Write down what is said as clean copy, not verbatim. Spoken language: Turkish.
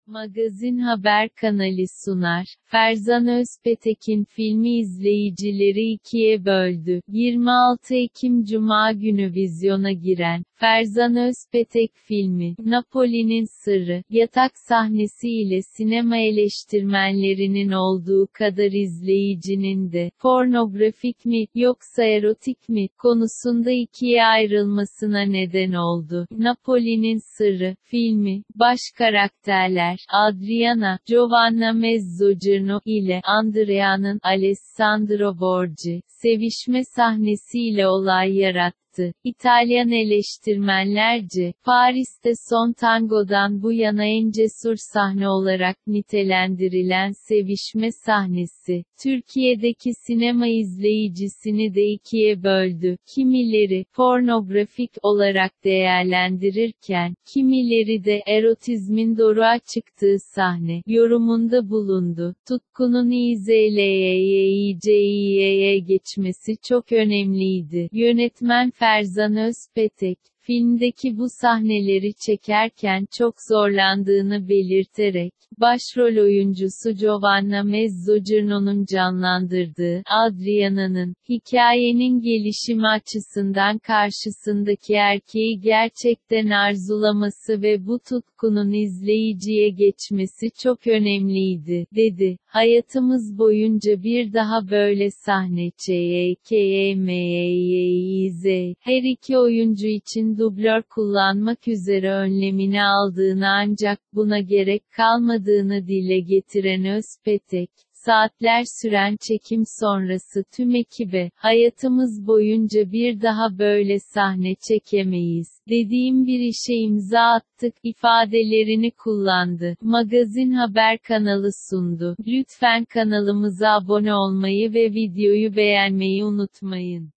Magazin Haber kanalı sunar. Ferzan Özpetek'in filmi izleyicileri ikiye böldü. 26 Ekim Cuma günü vizyona giren Ferzan Özpetek filmi, Napoli'nin Sırrı, yatak sahnesi ile sinema eleştirmenlerinin olduğu kadar izleyicinin de, pornografik mi, yoksa erotik mi, konusunda ikiye ayrılmasına neden oldu. Napoli'nin Sırrı, filmi, baş karakterler, Adriana, Giovanna Mezzogiorno ile Andrea'nın Alessandro Borgi, sevişme sahnesiyle olay yarattı. İtalyan eleştirmenlerce, Paris'te Son Tango'dan bu yana en cesur sahne olarak nitelendirilen sevişme sahnesi, Türkiye'deki sinema izleyicisini de ikiye böldü. Kimileri, pornografik olarak değerlendirirken, kimileri de erotizmin doruğa çıktığı sahne, yorumunda bulundu. Tutkunun İZLYYİCİY'ye geçmesi çok önemliydi. Yönetmen Ferzan Özpetek, filmdeki bu sahneleri çekerken çok zorlandığını belirterek, başrol oyuncusu Giovanna Mezzogiorno'nun canlandırdığı Adriana'nın, hikayenin gelişimi açısından karşısındaki erkeği gerçekten arzulaması ve bu tutkunun izleyiciye geçmesi çok önemliydi, dedi. Hayatımız boyunca bir daha böyle sahne ÇYKYMYYİZ, her iki oyuncu için dublör kullanmak üzere önlemini aldığını ancak buna gerek kalmadığını dile getiren Özpetek, saatler süren çekim sonrası tüm ekibe, hayatımız boyunca bir daha böyle sahne çekemeyiz, dediğim bir işe imza attık ifadelerini kullandı. Magazin Haber kanalı sundu. Lütfen kanalımıza abone olmayı ve videoyu beğenmeyi unutmayın.